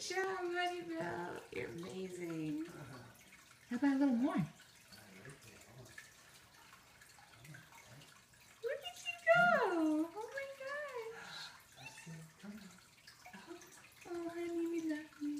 job, Honeybell. You're amazing. How about a little more? Look at you go. Oh my gosh. Oh, honey, we love you.